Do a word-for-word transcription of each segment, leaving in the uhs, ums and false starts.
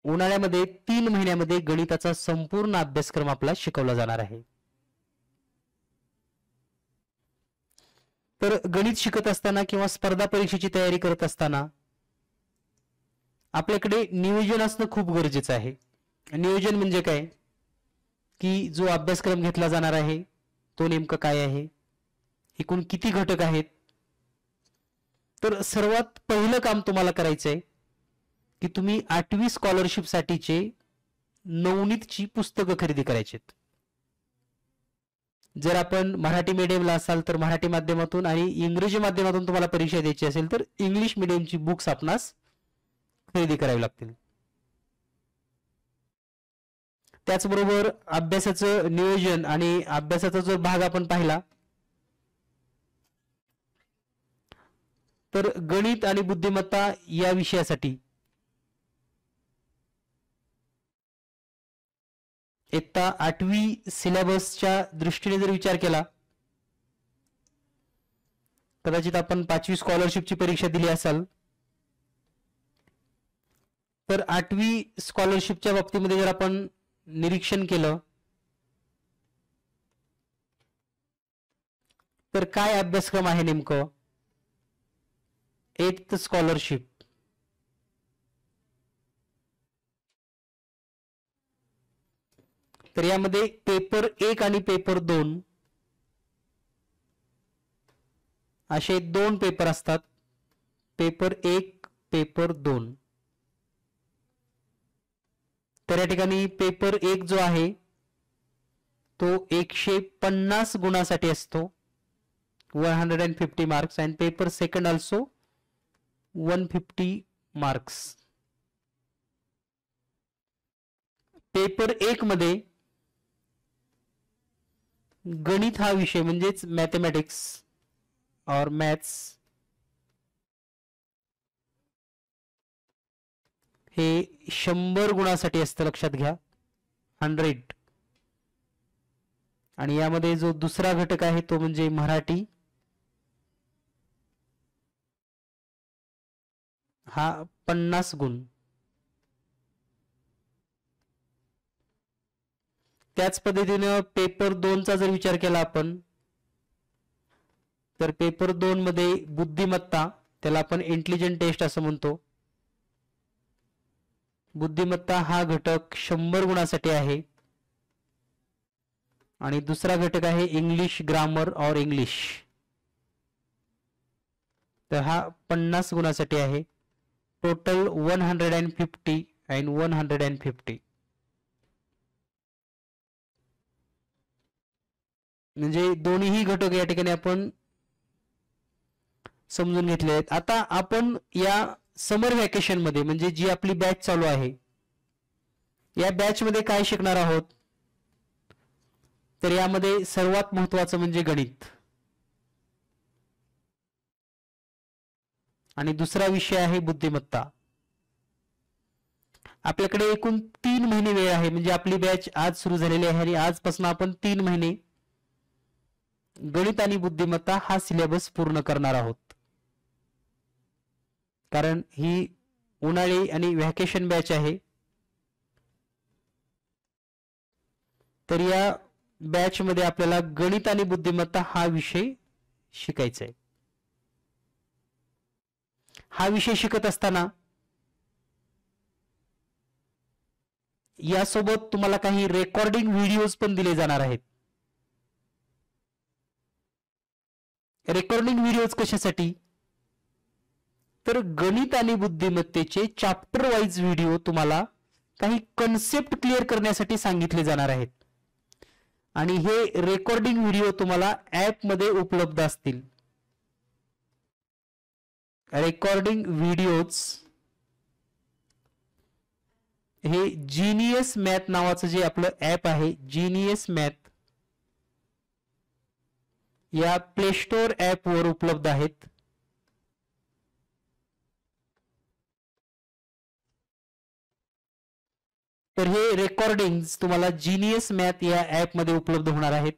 उन्हाळ्यामध्ये तीन महिन्यामध्ये गणिताचा संपूर्ण अभ्यासक्रम आपला शिकवला जाणार आहे. तर गणित शिकत असताना किंवा स्पर्धा परीक्षेची तयारी करत असताना आपल्याकडे नियोजन असणं खूप गरजेचं आहे. नियोजन म्हणजे काय की जो अभ्यासक्रम घेतला जाणार आहे तो नेमका काय आहे, एकूण किती घटक आहेत. तर सर्वात पहिलं काम तुम्हाला करायचं आहे की तुम्ही आठवी स्कॉलरशिप साठीचे नवनीतची पुस्तकं खरेदी करायची आहेत. जर आपण मराठी मीडियमला असाल तर मराठी माध्यमातून आणि इंग्रजी माध्यमातून तुम्हाला परीक्षा द्यायची असेल तर इंग्लिश मीडियमची बुक्स आपणास खरेदी करावी लागतील. त्याचबरोबर अभ्यासाचं नियोजन आणि अभ्यासाचा जो भाग आपण पाहिला तर गणित आणि बुद्धिमत्ता या विषयासाठी इयत्ता आठवी सिलेबसच्या दृष्टीने जर विचार केला, कदाचित आपण पाचवी स्कॉलरशिपची परीक्षा दिली असाल तर आठवी स्कॉलरशिपच्या बाबतीमध्ये जर आपण निरीक्षण केलं तर काय अभ्यासक्रम आहे नेमकं. एथ स्कॉलरशिप तर यामध्ये पेपर एक आणि पेपर दोन असे दोन पेपर असतात. पेपर एक पेपर दोन. तर या ठिकाणी पेपर एक जो आहे तो एकशे पन्नास गुणासाठी असतो, one hundred and fifty marks. And paper second also one fifty marks. Paper एक मध्ये गणित हा विषय म्हणजेच मॅथमॅटिक्स और मॅथ्स हे शंभर गुणासाठी असतं, लक्षात घ्या, हंड्रेड. आणि यामध्ये जो दुसरा घटक आहे तो म्हणजे मराठी, हा पन्नास गुण. त्याच पद्धतीने पेपर दोन चा जर विचार केला आपण तर पेपर दोन मध्ये बुद्धिमत्ता, त्याला आपण इंटेलिजंट टेस्ट असं म्हणतो. बुद्धिमत्ता हा घटक शंभर गुणासाठी आहे. आणि दुसरा घटक आहे इंग्लिश ग्रामर और इंग्लिश, तर हा पन्नास गुणासाठी आहे. Total one hundred and fifty and one hundred and fifty. म्हणजे दोन्ही घटक या ठिकाणी आपण समजून घेतले आहेत. आता आपण या समर व्हॅकेशन मध्ये म्हणजे जी आपली बॅच चालू आहे या बॅच मध्ये काय शिकणार आहोत, तर यामध्ये सर्वात महत्त्वाचं म्हणजे गणित आणि दुसरा विषय आहे बुद्धिमत्ता. आपल्याकडे एकूण तीन महिने वेळ आहे. म्हणजे आपली बॅच आज सुरू झालेली आहे आणि आजपासून आपण तीन महिने गणित आणि बुद्धिमत्ता हा सिलेबस पूर्ण करणार आहोत. कारण ही उन्हाळी आणि व्हॅकेशन बॅच आहे. तर या बॅच मध्ये आपल्याला गणित आणि बुद्धिमत्ता हा विषय शिकायचा आहे. हा विषय शिकत असताना यासोबत तुम्हाला काही रेकॉर्डिंग व्हिडिओज पण दिले जाणार आहेत. रेकॉर्डिंग व्हिडिओज कशासाठी, तर गणित आणि बुद्धिमत्तेचे चॅप्टर वाइज व्हिडिओ तुम्हाला काही कन्सेप्ट क्लिअर करण्यासाठी सांगितले जाणार आहेत. आणि हे रेकॉर्डिंग व्हिडिओ तुम्हाला ऍप मध्ये उपलब्ध असतील. रेकॉर्डिंग व्हिडिओज हे जीनियस मॅथ नावाचं जे आपलं ऍप आहे, जीनियस मॅथ, या प्ले स्टोर ऍप वर उपलब्ध आहेत. तर हे रेकॉर्डिंग्स तुम्हाला जीनियस मॅथ या ऍप मध्ये उपलब्ध होणार आहेत.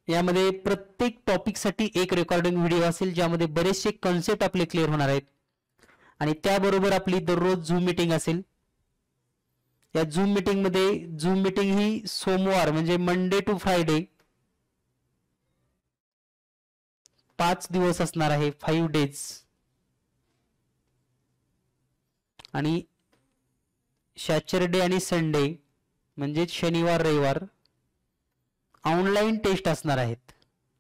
यामध्ये प्रत्येक टॉपिकसाठी एक रेकॉर्डिंग व्हिडिओ असेल, ज्यामध्ये बरेचसे कन्सेप्ट आपले क्लिअर होणार आहेत. आणि त्याबरोबर आपली दररोज झूम मीटिंग असेल. या झूम मीटिंग मध्ये झूम मीटिंग ही सोमवार म्हणजे मंडे टू फ्रायडे पाच दिवस असणार आहे, फाईव्ह डेज. आणि सॅटरडे आणि संडे म्हणजे शनिवार रविवार ऑनलाईन टेस्ट असणार आहेत.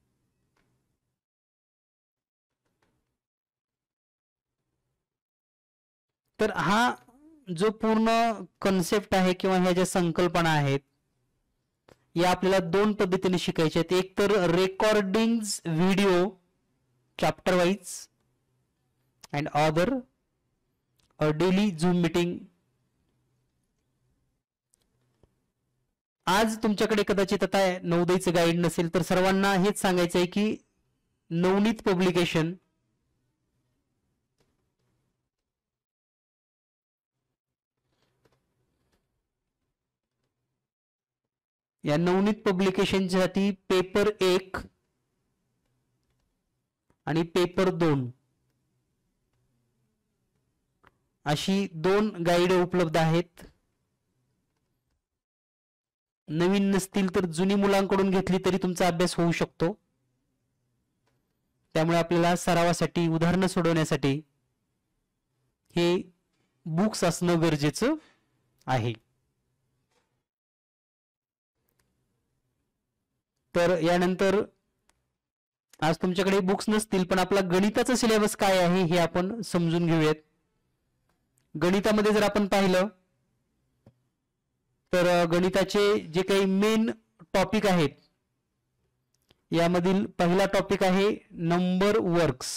तर हा जो पूर्ण कन्सेप्ट आहे किंवा ह्या ज्या संकल्पना आहेत या आपल्याला दोन पद्धतीने शिकायच्या आहेत. एक तर recording video chapter wise and other a daily zoom meeting. आज तुमच्याकडे कदाचित आता नवोदयचं गाईड नसेल, तर सर्वांना हेच सांगायचं आहे की नवनीत पब्लिकेशन या नवनीत पब्लिकेशनसाठी पेपर एक आणि पेपर दोन अशी दोन गाईड उपलब्ध आहेत. नवीन नसतील तर जुनी मुलांकडून घेतली तरी तुमचा अभ्यास होऊ शकतो. त्यामुळे आपल्याला सरावासाठी उदाहरणं सोडवण्यासाठी हे बुक्स असणं गरजेचं आहे. तर यानंतर आज तुमच्याकडे बुक्स नसतील, पण आपला गणिताचा सिलेबस काय आहे हे आपण समजून घेऊयात. गणितामध्ये जर आपण पाहिलं तर गणिताचे जे काही मेन टॉपिक आहेत यामधील पहिला टॉपिक आहे नंबर वर्क्स.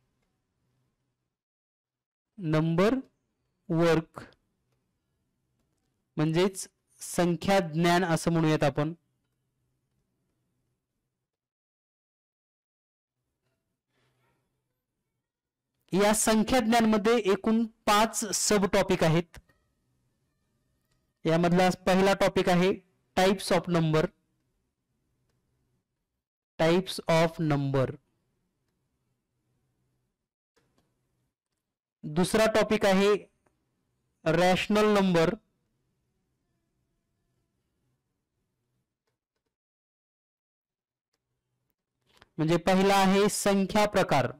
नंबर वर्क म्हणजेच संख्या ज्ञान असं म्हणूयात आपण. या संख्या ज्ञानमध्ये एकूण पाच सब टॉपिक आहेत. यामधला पहिला टॉपिक आहे types of number. Types of number. दुसरा टॉपिक आहे रॅशनल नंबर. म्हणजे पहिला आहे संख्या प्रकार.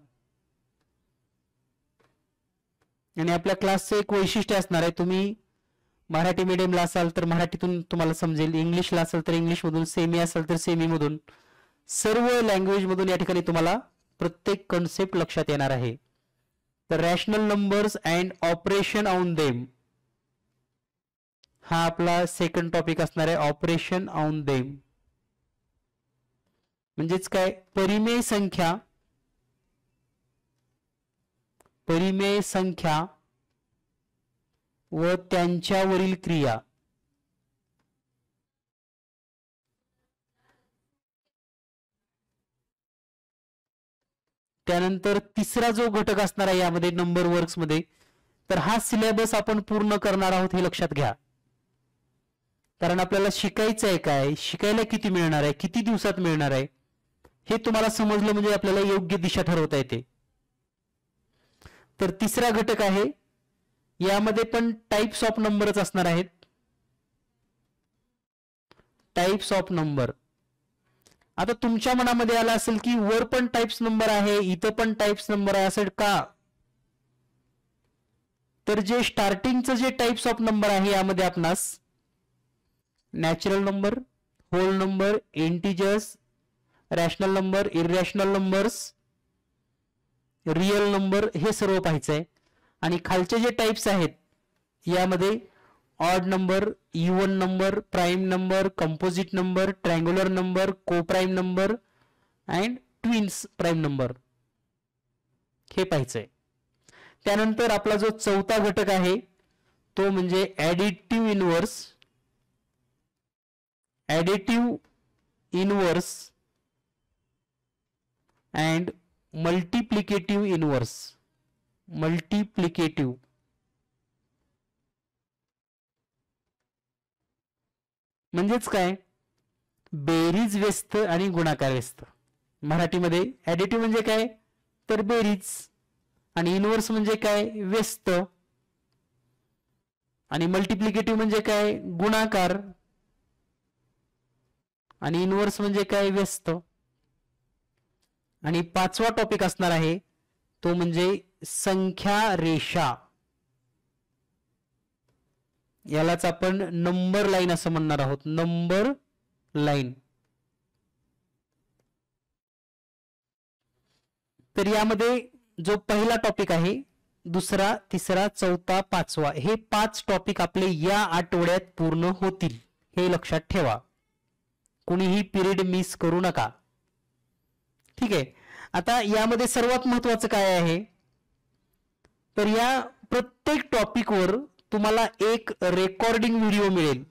आणि आपल्या क्लासचं एक वैशिष्ट्य असणार आहे, तुम्ही मराठी मीडियमला असाल तर मराठीतून तुम्हाला समजेल, इंग्लिशला असाल तर इंग्लिश मधून, सेमी असाल तर सेमी मधून, सर्व लँग्वेज मधून या ठिकाणी तुम्हाला प्रत्येक कन्सेप्ट लक्षात येणार आहे. तर rational numbers and operation on them हा आपला सेकंड टॉपिक असणार आहे. ऑपरेशन ऑन देम म्हणजेच काय, परिमेय संख्या परिमेय संख्या व त्यांच्यावरील क्रिया. त्यानंतर तिसरा जो घटक असणार आहे यामध्ये नंबर वर्क्स मध्ये, तर हा सिलेबस आपण पूर्ण करणार आहोत हे लक्षात घ्या. कारण आपल्याला शिकायचं आहे काय, शिकायला किती मिळणार आहे, किती दिवसात मिळणार आहे हे तुम्हाला समजलं म्हणजे आपल्याला योग्य दिशा ठरवता येते. तर तिसरा घटक आहे, यामध्ये पण टाइप्स ऑफ नंबरच असणार आहेत. Types of number. आता तुमच्या मनामध्ये आला असेल की वर पण टाइप्स नंबर आहे, इथं पण टाइप्स नंबर आहे, असं का? तर जे स्टार्टिंगचं जे टाइप्स ऑफ नंबर आहे यामध्ये आपणास natural number, whole number, integers, rational number, irrational numbers, real number हे सर्व पाहायचं आहे. आणि खालचे जे टाइप्स आहेत यामध्ये odd number, even number, prime number, composite number, triangular number, co prime number and twins prime number हे पाहायचंय. त्यानंतर आपला जो चौथा घटक आहे तो म्हणजे additive inverse. Additive inverse and multiplicative inverse. Multiplicative म्हणजेच काय, बेरीज व्यस्त आणि गुणाकार व्यस्त. मराठीमध्ये ऍडिटिव्ह म्हणजे काय तर बेरीज, आणि इनव्हर्स म्हणजे काय व्यस्त, आणि मल्टिप्लिकेटिव्ह म्हणजे काय गुणाकार, आणि इनव्हर्स म्हणजे काय व्यस्त. आणि पाचवा टॉपिक असणार आहे तो म्हणजे संख्या रेषा. यालाच आपण नंबर लाईन असं म्हणणार आहोत, नंबर लाईन. तर यामध्ये जो पहिला टॉपिक आहे, दुसरा, तिसरा, चौथा, पाचवा, हे पाच टॉपिक आपले या आठवड्यात पूर्ण होतील, हे लक्षात ठेवा. कुणीही पिरियड मिस करू नका. ठीक आहे. आता यामध्ये सर्वात महत्वाचं काय आहे तर या प्रत्येक टॉपिकवर तुम्हाला एक रेकॉर्डिंग व्हिडिओ मिळेल.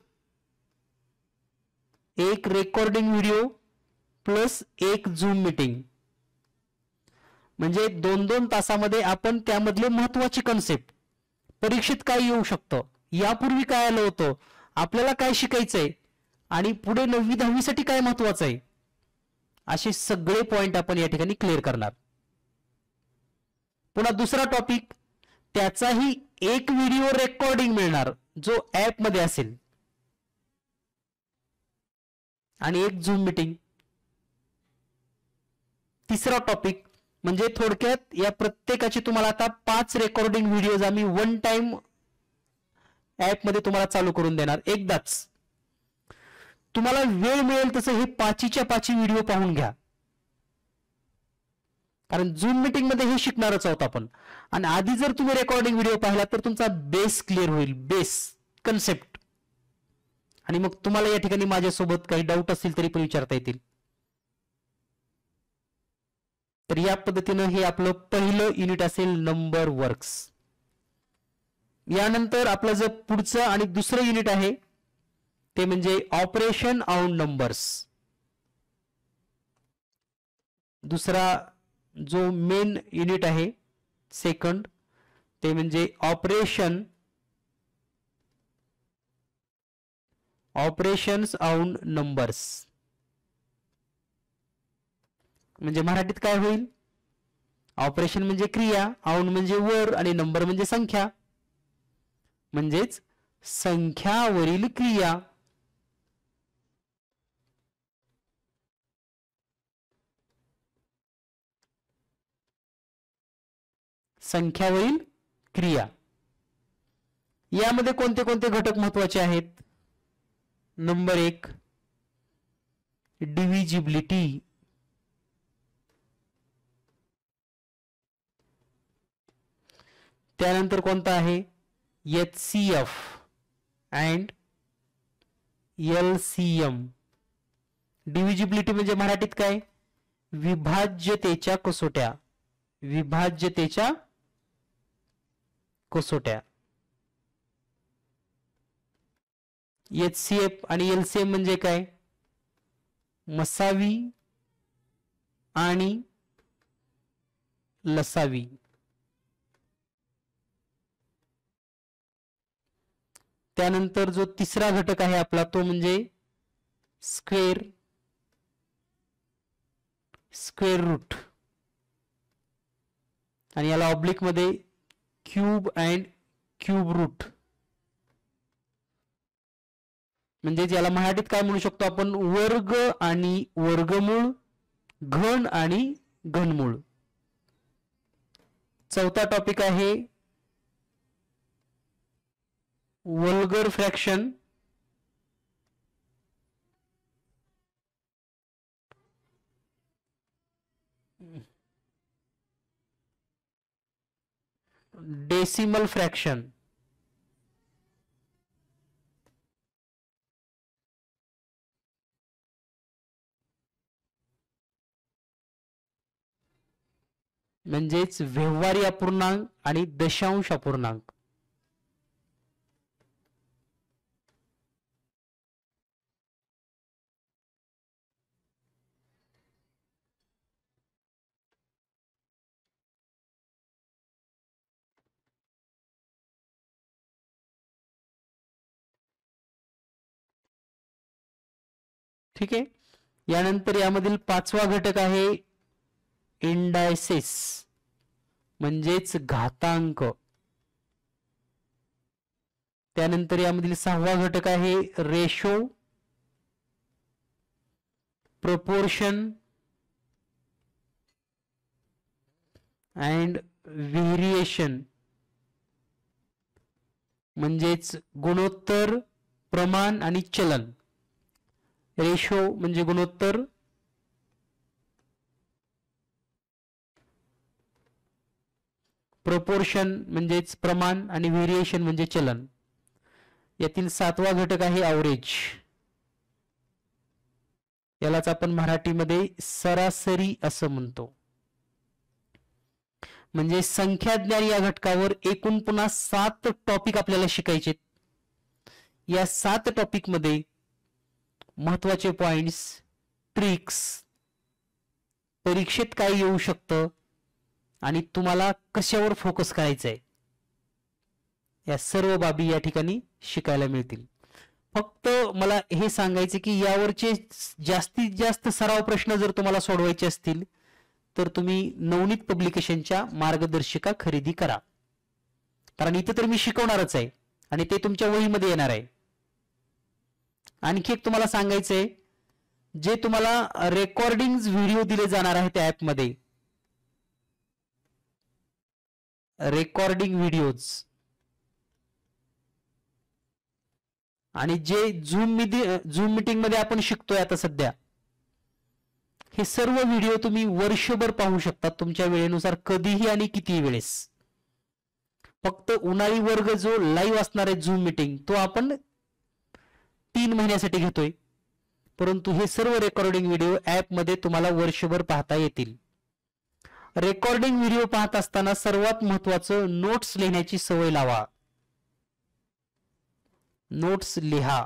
एक रेकॉर्डिंग व्हिडिओ प्लस एक झूम मीटिंग. म्हणजे दोन दोन तासामध्ये आपण त्यामधले महत्वाची कन्सेप्ट, परीक्षेत काय येऊ शकतं, यापूर्वी काय आलं होतं, आपल्याला काय शिकायचंय, आणि पुढे नववी दहावी साठी काय महत्वाचं आहे, असे सगळे पॉइंट आपण या ठिकाणी क्लिअर करणार. पुन्हा दुसरा टॉपिक, त्याचाही एक व्हिडिओ रेकॉर्डिंग मिळणार जो ऍप मध्ये असेल, आणि एक झूम मीटिंग. तिसरा टॉपिक म्हणजे थोडक्यात या प्रत्येकाची तुम्हाला आता पाच रेकॉर्डिंग व्हिडिओज आम्ही वन टाइम ऍप मध्ये तुम्हाला चालू करून देणार. एकदाच तुम्हाला वेळ मिळेल तसं हे पाचीच्या पाची व्हिडिओ पाहून घ्या, कारण झूम मीटिंग मध्ये हे शिकणारच आहोत आपण. आणि आधी जर तुम्ही रेकॉर्डिंग व्हिडिओ पाहिला तर तुमचा बेस क्लिअर होईल, बेस कन्सेप्ट. आणि मग तुम्हाला या ठिकाणी माझ्यासोबत काही डाऊट असतील तरी पण विचारता येतील. तर या पद्धतीनं हे आपलं पहिलं युनिट असेल, नंबर वर्क्स. यानंतर आपलं जर पुढचं आणि दुसरं युनिट आहे ते म्हणजे ऑपरेशन ऑन नंबर्स. दुसरा जो मेन युनिट आहे सेकंड, ते म्हणजे ऑपरेशन ऑपरेशन्स ऑन नंबर्स. म्हणजे मराठीत काय होईल, ऑपरेशन म्हणजे क्रिया, ऑन म्हणजे वर, आणि नंबर म्हणजे संख्या, म्हणजेच संख्यावरील क्रिया. संख्यावरील क्रिया यामध्ये कोणते कोणते घटक महत्वाचे आहेत. नंबर एक, डिव्हिजिबिलिटी. त्यानंतर कोणता आहे, H C F and L C M. Divisibility म्हणजे मराठीत काय, विभाज्यतेच्या कसोट्या, विभाज्यतेच्या कसोट्या. एच सी एफ आणि एल सी एम म्हणजे काय, मसावी आणि लसावी. त्यानंतर जो तिसरा घटक आहे आपला तो म्हणजे स्क्वेअर, स्क्वेअर रूट, आणि याला ऑब्लिक मध्ये क्यूब अँड क्यूब रूट. म्हणजे याला मराठीत काय म्हणू शकतो आपण, वर्ग आणि वर्गमूळ, घन आणि घनमूळ. चौथा टॉपिक आहे वल्गर फ्रॅक्शन, डेसिमल फ्रॅक्शन. म्हणजेच व्यवहारी अपूर्णांक आणि दशांश अपूर्णांक. ठीक आहे. यानंतर यामधील पाचवा घटक आहे इंडायसेस म्हणजेच घातांक. त्यानंतर यामधील सहावा घटक आहे रेशो, प्रपोर्शन अँड व्हेरिएशन म्हणजेच गुणोत्तर, प्रमाण आणि चलन. रेशो म्हणजे गुणोत्तर, प्रोपोर्शन म्हणजेच प्रमाण आणि व्हेरिएशन म्हणजे चलन. यातील सातवा घटक आहे ॲव्हरेज. यालाच आपण मराठीमध्ये सरासरी असं म्हणतो. म्हणजे संख्याज्ञान या घटकावर एकूण पुन्हा सात टॉपिक आपल्याला शिकायचे. या सात टॉपिक मध्ये महत्वाचे पॉइंट्स, ट्रिक्स, परीक्षेत काय येऊ शकतं आणि तुम्हाला कशावर फोकस करायचं आहे, या सर्व बाबी या ठिकाणी शिकायला मिळतील. फक्त मला हे सांगायचे की यावरचे जास्तीत जास्त सराव प्रश्न जर तुम्हाला सोडवायचे असतील तर तुम्ही नवनीत पब्लिकेशनच्या मार्गदर्शिका खरेदी करा. कारण इथे तर मी शिकवणारच आहे आणि ते तुमच्या वहीमध्ये येणार आहे. आणखी एक तुम्हाला सांगायचंय, जे तुम्हाला रेकॉर्डिंग व्हिडिओ दिले जाणार आहेत त्या ऍप मध्ये, रेकॉर्डिंग व्हिडिओज आणि जे झूम झूम मीटिंग मध्ये आपण शिकतोय आता सध्या, हे सर्व व्हिडिओ तुम्ही वर्षभर पाहू शकता तुमच्या वेळेनुसार, कधीही आणि कितीही वेळेस. फक्त उन्हाळी वर्ग जो लाईव्ह असणार आहे झूम मीटिंग, तो आपण तीन महिन्यासाठी घेतोय, परंतु हे सर्व रेकॉर्डिंग व्हिडिओ ऍप मध्ये तुम्हाला वर्षभर पाहता येतील. रेकॉर्डिंग व्हिडिओ पाहत असताना सर्वात महत्वाचं नोट्स लिहिण्याची सवय लावा. नोट्स लिहा.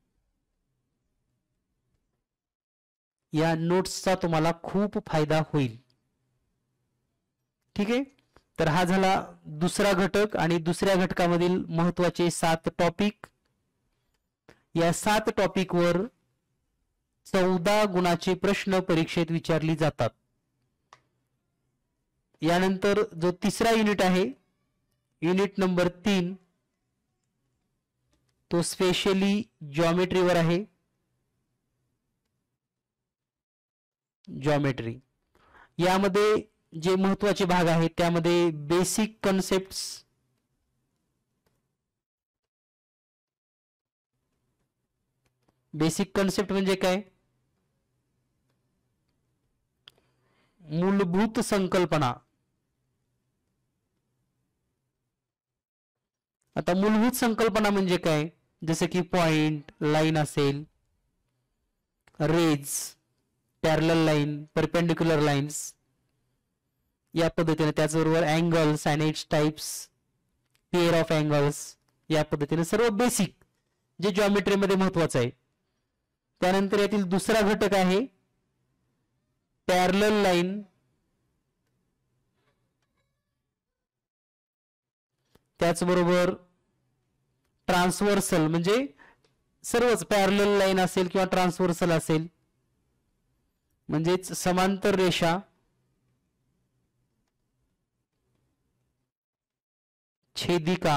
या नोट्सचा तुम्हाला खूप फायदा होईल. ठीक आहे. तर हा झाला दुसरा घटक आणि दुसऱ्या घटकामधील महत्वाचे सात टॉपिक. या सात टॉपिक वर चौदा गुणाचे प्रश्न परीक्षेत विचारली जातात. यानंतर जो तिसरा युनिट आहे, युनिट नंबर तीन, तो स्पेशली जॉमेट्रीवर आहे. जॉमेट्री यामध्ये जे महत्वाचे भाग आहेत त्यामध्ये बेसिक कन्सेप्ट्स, बेसिक कन्सेप्ट म्हणजे काय, मूलभूत संकल्पना. आता मूलभूत संकल्पना म्हणजे काय, जसे की पॉइंट, लाईन असेल, rays, parallel line, perpendicular lines, या पद्धतीने. त्याचबरोबर angles and its types, pair of angles, या पद्धतीने सर्व बेसिक जे जॉमेट्री मध्ये महत्वाचं आहे. त्यानंतर यातील दुसरा घटक आहे पॅरलल लाईन. त्याचबरोबर ट्रान्सव्हर्सल म्हणजे सर्वच पॅरलल लाईन असेल किंवा ट्रान्सव्हर्सल असेल म्हणजेच समांतर रेषा, छेदिका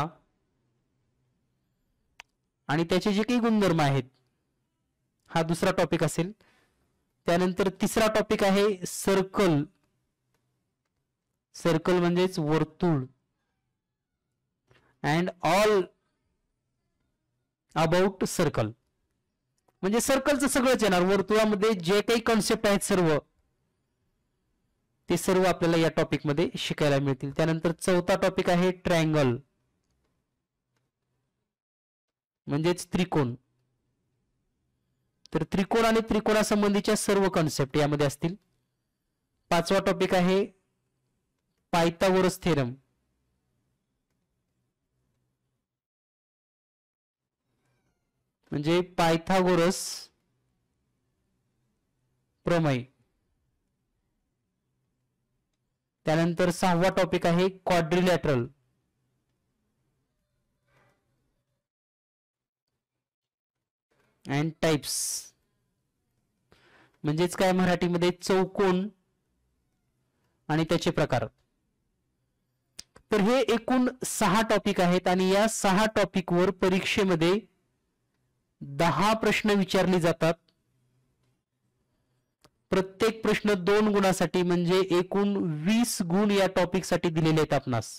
आणि त्याचे जे काही गुणधर्म आहेत, हा दुसरा टॉपिक असेल. त्यानंतर तिसरा टॉपिक आहे सर्कल. सर्कल म्हणजेच वर्तुळ. अँड ऑल अबाउट सर्कल म्हणजे सर्कलचं सगळंच येणार. वर्तुळामध्ये जे काही कॉन्सेप्ट आहेत सर्व, ते सर्व आपल्याला या टॉपिक मध्ये शिकायला मिळतील. त्यानंतर चौथा टॉपिक आहे ट्रायंगल म्हणजेच त्रिकोण. तर त्रिकोण आणि त्रिकोणासंबंधीच्या सर्व कॉन्सेप्ट यामध्ये असतील. पाचवा टॉपिक आहे पायथागोरस थेरम म्हणजे पायथागोरस प्रमेय. त्यानंतर सहावा टॉपिक आहे क्वाड्रिलॅटरल अँड टाइप्स. म्हणजेच काय मराठीमध्ये चौकोन आणि त्याचे प्रकार. तर हे एकूण सहा टॉपिक आहेत आणि या सहा टॉपिकवर परीक्षेमध्ये दहा प्रश्न विचारले जातात. प्रत्येक प्रश्न दोन गुणासाठी म्हणजे एकूण वीस गुण या टॉपिकसाठी दिलेले आहेत आपणास.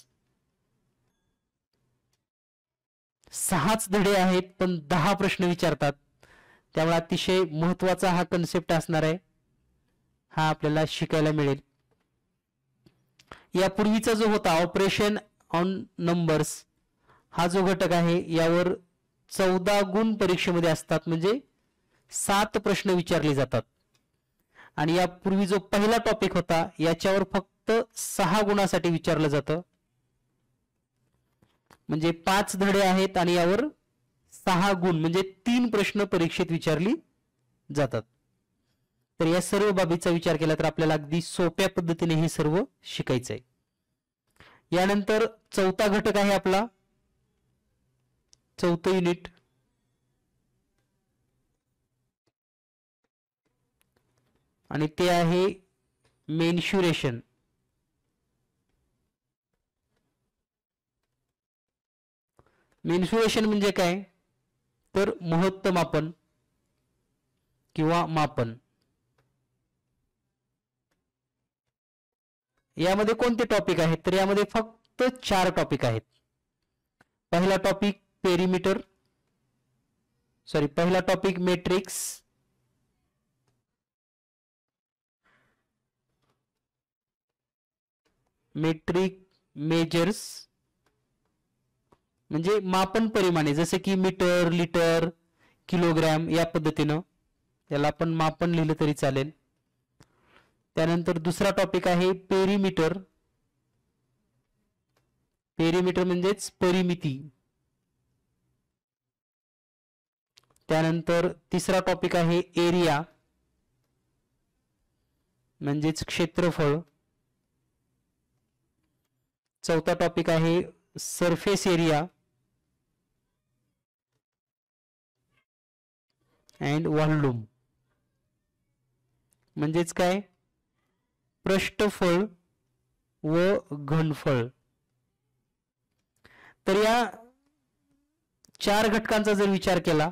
सहाच धडे आहेत पण दहा प्रश्न विचारतात, त्यामुळे अतिशय महत्वाचा हा कन्सेप्ट असणार आहे, हा आपल्याला शिकायला मिळेल. यापूर्वीचा जो होता ऑपरेशन ऑन नंबर्स हा जो घटक आहे यावर चौदा गुण परीक्षेमध्ये असतात, म्हणजे सात प्रश्न विचारले जातात. आणि यापूर्वी जो पहिला टॉपिक होता याच्यावर फक्त सहा गुणासाठी विचारलं जातं, म्हणजे पाच धडे आहेत आणि यावर सहा गुण म्हणजे तीन प्रश्न परीक्षेत विचारली जातात. तर या सर्व बाबीचा विचार केला तर आपल्याला अगदी सोप्या पद्धतीने हे सर्व शिकायचं आहे. यानंतर चौथा घटक आहे आपला चौथं युनिट, आणि ते आहे मेन्शुरेशन. मेन्शुरेशन म्हणजे काय तर महत्तम मापन किंवा मापन. यामध्ये कोणते टॉपिक आहेत तर यामध्ये फक्त चार टॉपिक आहेत. पहिला टॉपिक पेरिमीटर, सॉरी पहिला टॉपिक मॅट्रिक्स, मेट्रिक मेजर्स म्हणजे मापन परिमाणे, जसे की मीटर, लिटर, किलोग्रॅम या पद्धतीनं याला आपण मापन लिहिलं तरी चालेल. त्यानंतर दुसरा टॉपिक आहे पेरिमीटर, पेरिमीटर म्हणजेच परिमिती. त्यानंतर तिसरा टॉपिक आहे एरिया म्हणजेच क्षेत्रफळ. चौथा टॉपिक आहे सरफेस एरिया अँड व्हॉल्यूम म्हणजेच काय पृष्ठफळ व घनफळ. तर या चार घटकांचा जर विचार केला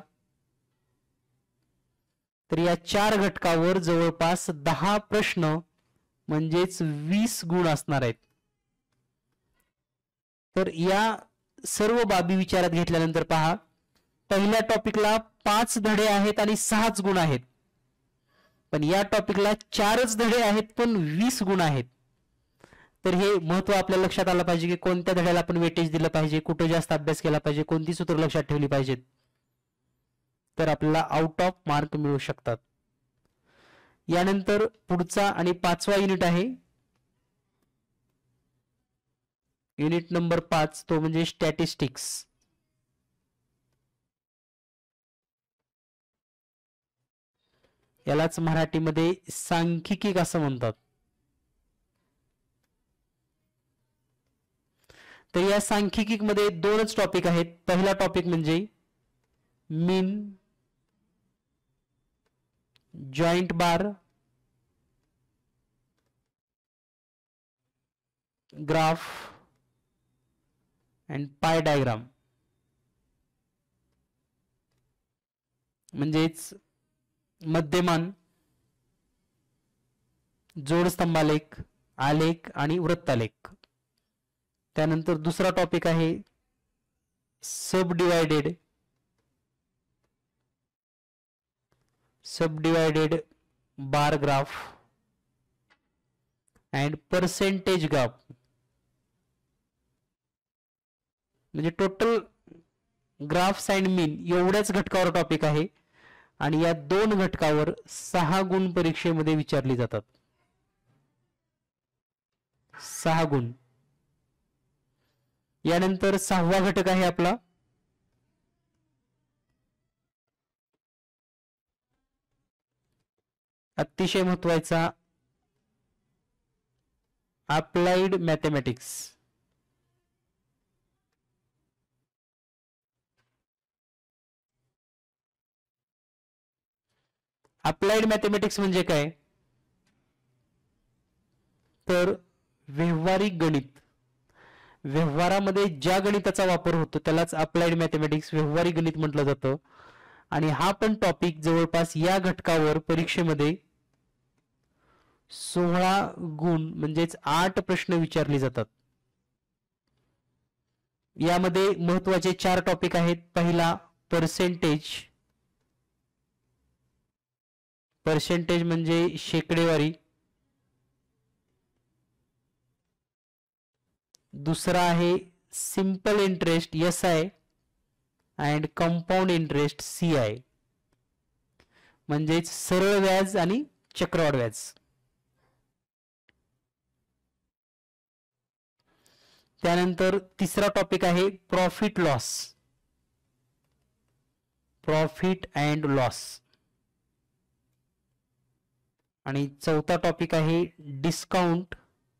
तर या चार घटकावर जवळपास दहा प्रश्न म्हणजेच वीस गुण असणार आहेत. तर या सर्व बाबी विचारात घेतल्यानंतर पहा, पहिल्या टॉपिकला पाच धडे आहेत आणि सहाच गुण आहेत, पण या टॉपिकला चारच धडे आहेत पण वीस गुण आहेत. तर हे महत्व आपल्या लक्षात आलं पाहिजे की कोणत्या धड्याला आपण वेटेज दिलं पाहिजे, कुठे जास्त अभ्यास केला पाहिजे, कोणती सूत्र लक्षात ठेवली पाहिजेत, तर आपल्याला आउट ऑफ मार्क मिळू शकतात. यानंतर पुढचा आणि पाचवा युनिट आहे युनिट नंबर पाच, तो म्हणजे स्टॅटिस्टिक्स. यालाच मराठीमध्ये सांख्यिकी असं म्हणतात. तर या सांख्यिकी मध्ये दोनच टॉपिक आहेत. पहिला टॉपिक म्हणजे mean, joint bar, graph and pie diagram म्हणजेच मध्यमान, जोडस्तंभालेख, आलेख आणि वृत्तालेख. त्यानंतर दुसरा टॉपिक आहे sub divided sub divided bar graph and percentage graph म्हणजे टोटल ग्राफ्स अँड मीन एवढ्याच घटकावर टॉपिक आहे आणि या दोन घटकावर सहा गुण परीक्षेमध्ये विचारले जातात. सहा गुण. यानंतर सहावा घटक आहे आपला अतिशय महत्वाचा अप्लाइड मॅथमॅटिक्स. अप्लाइड मॅथमॅटिक्स म्हणजे काय, तर व्यावहारिक गणित, व्यवहारामध्ये ज्या गणिताचा वापर होतो त्यालाच अप्लाइड मॅथमॅटिक्स व्यावहारिक गणित म्हटलं जातं. आणि हा पण टॉपिक जवळपास या घटकावर परीक्षेमध्ये सोळा गुण म्हणजेच आठ प्रश्न विचारले जातात. यामध्ये महत्वाचे चार टॉपिक आहेत. पहिला पर्सेंटेज, पर्सेंटेज म्हणजे शेकडेवारी. दुसरा आहे simple interest S I and compound interest C I, म्हणजेच सरळ व्याज आणि चक्रवाढ व्याज. त्यानंतर तिसरा टॉपिक आहे profit loss, profit and loss. आणि चौथा टॉपिक आहे डिस्काउंट,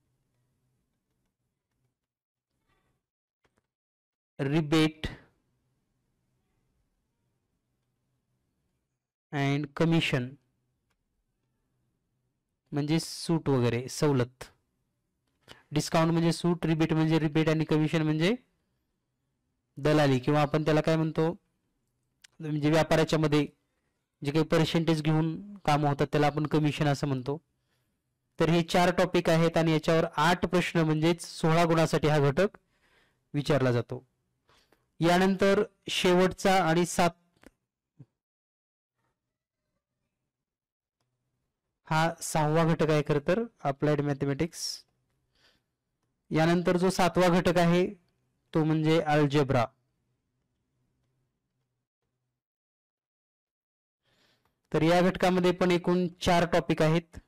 रिबेट अँड कमिशन, म्हणजे सूट वगैरे सवलत. डिस्काउंट म्हणजे सूट, रिबेट म्हणजे रिबेट आणि कमिशन म्हणजे दलाली किंवा आपण त्याला काय म्हणतो, म्हणजे व्यापाराच्या मध्ये जे काही पर्सेंटेज घेऊन काम होतात त्याला आपण कमिशन असं म्हणतो. तर हे चार टॉपिक आहेत आणि याच्यावर आठ प्रश्न म्हणजेच सोळा गुणासाठी हा घटक विचारला जातो. यानंतर शेवटचा आणि सात हा सहावा घटक आहे खरं तर अप्लाइड मॅथमॅटिक्स. यानंतर जो सातवा घटक आहे तो म्हणजे अल्जेब्रा. तर या घटकामध्ये पण एकूण चार टॉपिक आहेत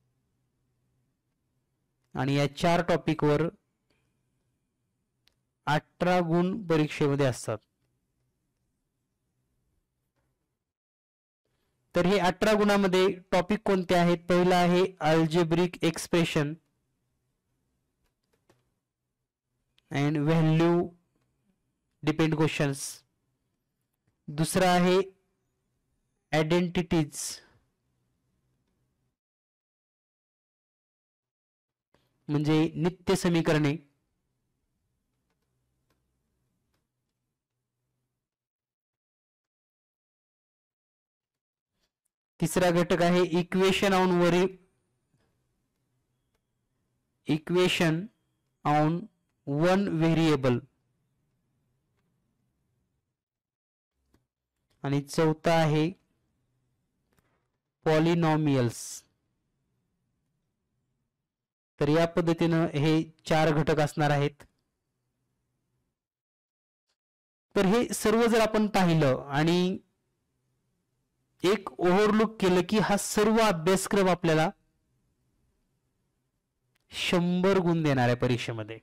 आणि या चार टॉपिकवर अठरा गुण परीक्षेमध्ये असतात. तर हे अठरा गुणामध्ये टॉपिक कोणते आहेत, पहिला आहे algebraic expression and value depend questions. दुसरा आहे आयडेंटिटीज, म्हणजे नित्य समीकरणे. तिसरा घटक आहे equation on vary equation on one variable. आणि चौथा आहे पॉलिनॉमियल्स. तर या पद्धतीनं हे चार घटक असणार आहेत. तर हे सर्व जर आपण पाहिलं आणि एक ओव्हरलुक केलं की हा सर्व अभ्यासक्रम आपल्याला शंभर गुण देणार आहे परीक्षेमध्ये.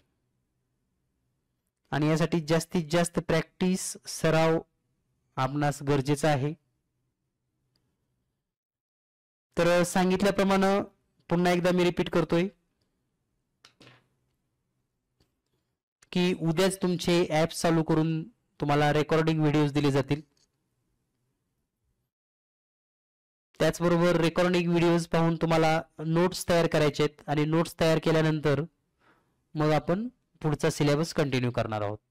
आणि यासाठी जास्तीत जास्त प्रॅक्टिस, सराव आपणास गरजेचा आहे. तर सांगितल्याप्रमाणे पुन्हा एकदा मी रिपीट करतोय की उद्याच तुमचे ॲप्स चालू करून तुम्हाला रेकॉर्डिंग व्हिडिओज दिले जातील. त्याचबरोबर रेकॉर्डिंग व्हिडिओज पाहून तुम्हाला नोट्स तयार करायचे आहेत आणि नोट्स तयार केल्यानंतर मग आपण पुढचा सिलेबस कंटिन्यू करणार आहोत.